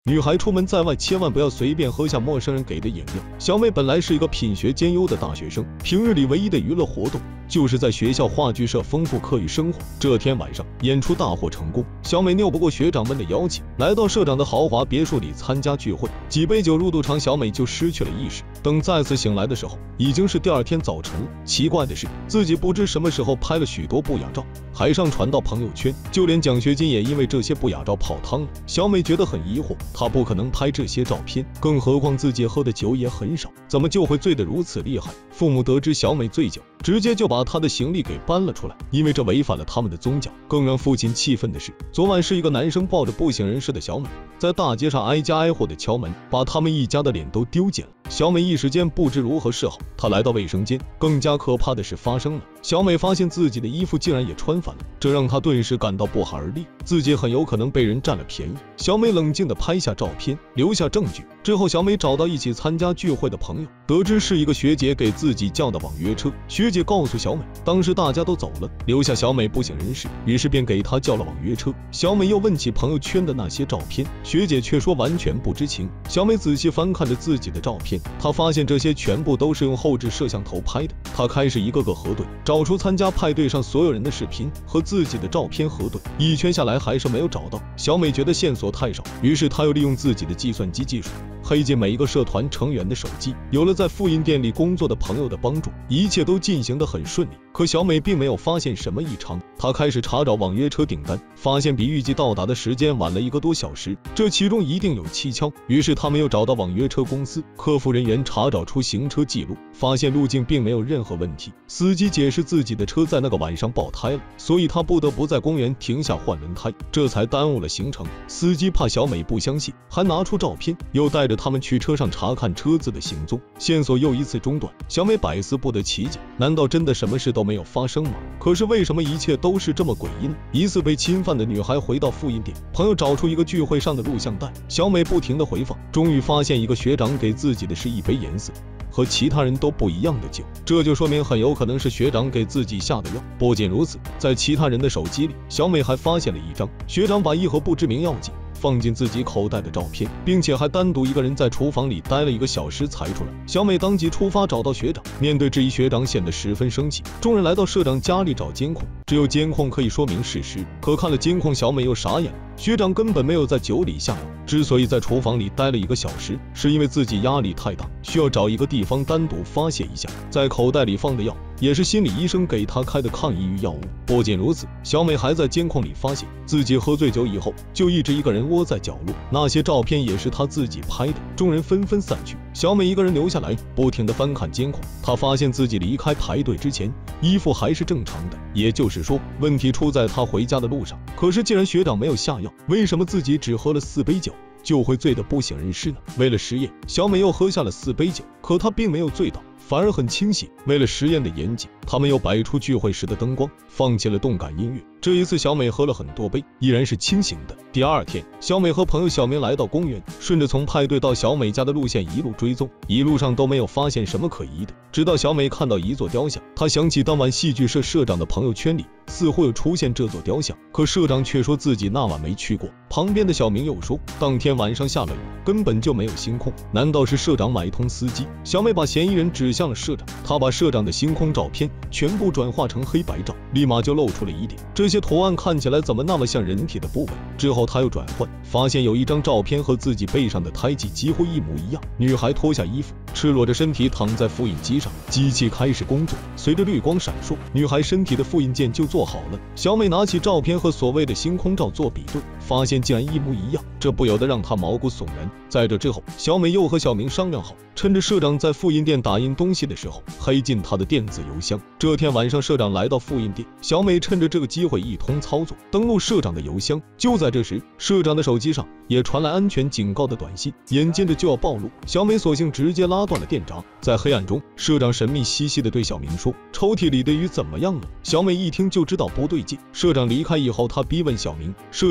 女孩出门在外千万不要随便喝下陌生人给的饮料。小美本来是一个品学兼优的大学生，平日里唯一的娱乐活动就是在学校话剧社丰富课余生活。这天晚上演出大获成功，小美拗不过学长们的邀请，来到社长的豪华别墅里参加聚会。几杯酒入肚肠，小美就失去了意识。等再次醒来的时候，已经是第二天早晨了。奇怪的是，自己不知什么时候拍了许多不雅照，还上传到朋友圈，就连奖学金也因为这些不雅照泡汤了。小美觉得很疑惑，她不可能拍这些照片，更何况自己喝的酒也很少，怎么就会醉得如此厉害？父母得知小美醉酒，直接就把她的行李给搬了出来，因为这违反了他们的宗教。更让父亲气愤的是，昨晚是一个男生抱着不省人事的小美，在大街上挨家挨户的敲门，把他们一家的脸都丢尽了。小美一时间不知如何是好，她来到卫生间，更加可怕的事发生了。小美发现自己的衣服竟然也穿反了，这让她顿时感到不寒而栗，自己很有可能被人占了便宜。小美冷静地拍下照片，留下证据。之后，小美找到一起参加聚会的朋友，得知是一个学姐给自己叫的网约车。学姐告诉小美，当时大家都走了，留下小美不省人事，于是便给她叫了网约车。小美又问起朋友圈的那些照片，学姐却说完全不知情。小美仔细翻看着自己的照片，她发现这些全部都是用后置摄像头拍的。她开始一个个核对，找出参加派对上所有人的视频和自己的照片核对，一圈下来还是没有找到。小美觉得线索太少，于是她又利用自己的计算机技术，黑进每一个社团成员的手机。有了在复印店里工作的朋友的帮助，一切都进行得很顺利。可小美并没有发现什么异常，她开始查找网约车订单，发现比预计到达的时间晚了1个多小时，这其中一定有蹊跷。于是他们又找到网约车公司，客服人员查找出行车记录，发现路径并没有任何问题。司机解释自己的车在那个晚上爆胎了，所以他不得不在公园停下换轮胎，这才耽误了行程。司机怕小美不相信，还拿出照片，又带着他们去车上查看车子的行踪，线索又一次中断。小美百思不得其解，难道真的什么事都没有发生吗？可是为什么一切都是这么诡异呢？疑似被侵犯的女孩回到复印店，朋友找出一个聚会上的录像带，小美不停地回放，终于发现一个学长给自己的是一杯颜色和其他人都不一样的酒，这就说明很有可能是学长给自己下的药。不仅如此，在其他人的手机里，小美还发现了一张学长把一盒不知名药剂放进自己口袋的照片，并且还单独一个人在厨房里待了1个小时才出来。小美当即出发找到学长，面对质疑，学长显得十分生气。众人来到社长家里找监控，只有监控可以说明事实。可看了监控，小美又傻眼了，学长根本没有在酒里下药，之所以在厨房里待了1个小时，是因为自己压力太大，需要找一个地方单独发泄一下。在口袋里放的药也是心理医生给他开的抗抑郁药物。不仅如此，小美还在监控里发现自己喝醉酒以后就一直一个人窝在角落，那些照片也是她自己拍的。众人纷纷散去，小美一个人留下来，不停地翻看监控。她发现自己离开排队之前，衣服还是正常的，也就是说，问题出在她回家的路上。可是既然学长没有下药，为什么自己只喝了4杯酒就会醉得不省人事呢？为了实验，小美又喝下了4杯酒，可她并没有醉倒，反而很清醒。为了实验的严谨，他们又摆出聚会时的灯光，放弃了动感音乐。这一次小美喝了很多杯，依然是清醒的。第二天，小美和朋友小明来到公园，顺着从派对到小美家的路线一路追踪，一路上都没有发现什么可疑的。直到小美看到一座雕像，她想起当晚戏剧社社长的朋友圈里似乎有出现这座雕像，可社长却说自己那晚没去过。旁边的小明又说，当天晚上下了雨，根本就没有星空，难道是社长买通司机？小美把嫌疑人指向了社长，她把社长的星空照片全部转化成黑白照，立马就露出了疑点，这些图案看起来怎么那么像人体的部位？之后他又转换，发现有一张照片和自己背上的胎记几乎一模一样。女孩脱下衣服，赤裸着身体躺在复印机上，机器开始工作，随着绿光闪烁，女孩身体的复印件就做好了。小美拿起照片和所谓的星空照做比对，发现竟然一模一样，这不由得让她毛骨悚然。在这之后，小美又和小明商量好，趁着社长在复印店打印东西的时候，黑进他的电子邮箱。这天晚上，社长来到复印店，小美趁着这个机会一通操作，登录社长的邮箱。就在这时，社长的手机上也传来安全警告的短信，眼见着就要暴露，小美索性直接拉断了电闸。在黑暗中，社长神秘兮兮地对小明说，抽屉里的鱼怎么样了？小美一听就知道不对劲。社长离开以后，他逼问小明，社长口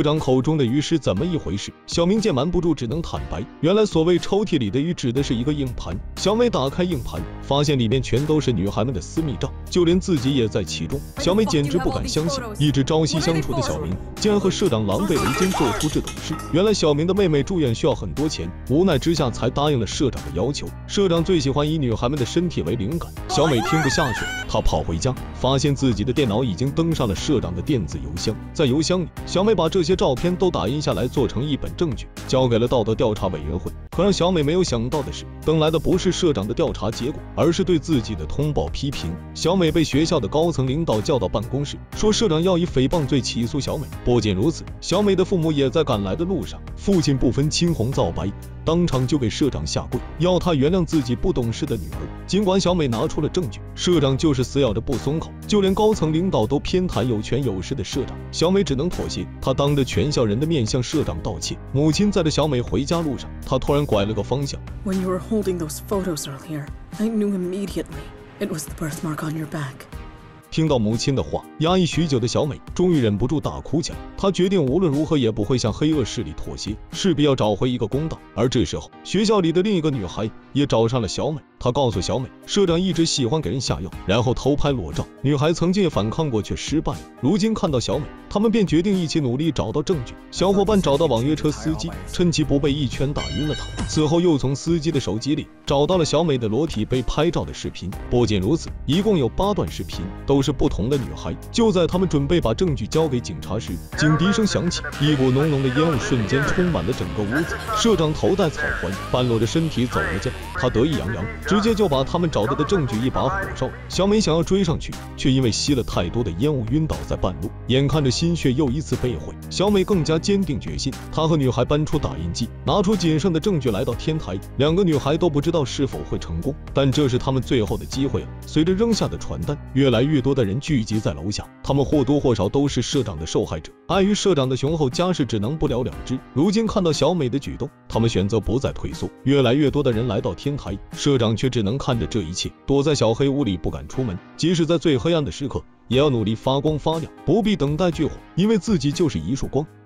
中的鱼是怎么一回事？小明见瞒不住，只能坦白，原来所谓抽屉里的鱼指的是一个硬盘。小美打开硬盘，发现里面全都是女孩们的私密照，就连自己也在其中。小美简直不敢相信，一直朝夕相处的小明竟然和社长狼狈为奸，做出这种事。原来小明的妹妹住院需要很多钱，无奈之下才答应了社长的要求。社长最喜欢以女孩们的身体为灵感，小美听不下去，她跑回家，发现自己的电脑已经登上了社长的电子邮箱。在邮箱里，小美把这些照片都打印下来，做成一本证据，交给了道德调查委员会。可让小美没有想到的是，等来的不是社长的调查结果，而是对自己的通报批评。小美被学校的高层领导叫到办公室，说社长要以诽谤罪起诉小美。不仅如此，小美的父母也在赶来的路上，父亲不分青红皂白，当场就给社长下跪，要他原谅自己不懂事的女儿。尽管小美拿出了证据，社长就是死咬着不松口，就连高层领导都偏袒有权有势的社长，小美只能妥协。她当着全校人的面向社长道歉。母亲载着小美回家路上，她突然拐了个方向。 When you were holding those photos earlier, I knew immediately it was the birthmark on your back. 听到母亲的话，压抑许久的小美终于忍不住大哭起来。她决定无论如何也不会向黑恶势力妥协，势必要找回一个公道。而这时候，学校里的另一个女孩也找上了小美。她告诉小美，社长一直喜欢给人下药，然后偷拍裸照。女孩曾经也反抗过，却失败了。如今看到小美，他们便决定一起努力找到证据。小伙伴找到网约车司机，趁其不备一拳打晕了他。此后又从司机的手机里找到了小美的裸体被拍照的视频。不仅如此，一共有8段视频，都是不同的女孩。就在他们准备把证据交给警察时，警笛声响起，一股浓浓的烟雾瞬间充满了整个屋子。社长头戴草环，半裸着身体走了进来，他得意洋洋，直接就把他们找到的证据一把火烧。小美想要追上去，却因为吸了太多的烟雾晕倒在半路。眼看着心血又一次被毁，小美更加坚定决心。她和女孩搬出打印机，拿出仅剩的证据来到天台。2个女孩都不知道是否会成功，但这是她们最后的机会了。随着扔下的传单，越来越多的人聚集在楼下，他们或多或少都是社长的受害者。碍于社长的雄厚家世，只能不了了之。如今看到小美的举动，他们选择不再退缩。越来越多的人来到天台，社长却只能看着这一切，躲在小黑屋里不敢出门。即使在最黑暗的时刻，也要努力发光发亮，不必等待炬火，因为自己就是一束光。